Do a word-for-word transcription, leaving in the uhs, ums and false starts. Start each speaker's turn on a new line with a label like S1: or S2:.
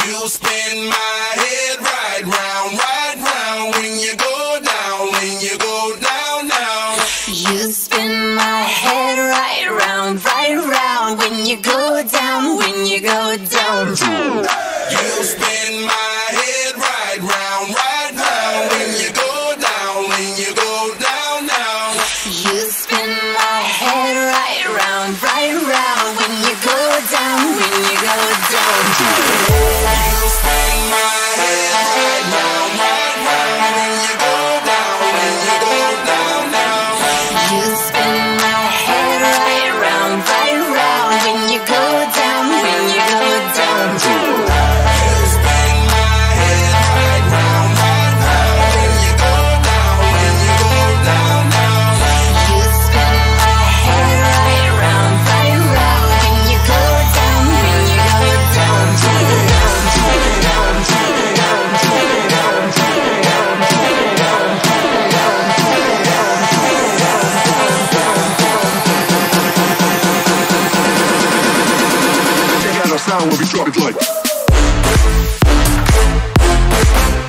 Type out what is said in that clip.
S1: You spin my head right round, right round when you go down, when you go down, down.
S2: You spin my head right round, right round when you go down, when you go down.
S1: You spin my head right round, right round when you go down, when you go down, down.
S2: You spin my head right round, right round when you go down, when you go down.
S1: You spin my head right round, right round when you go down, when you go down, down.
S2: You spin my head right round, right round when you go down, when you go down.
S1: You spin my head right round, right round when you go down, when you go down, down.
S2: You spin my head right round, right round when you go down, when you go down.
S3: Check out our sound when we drop it like.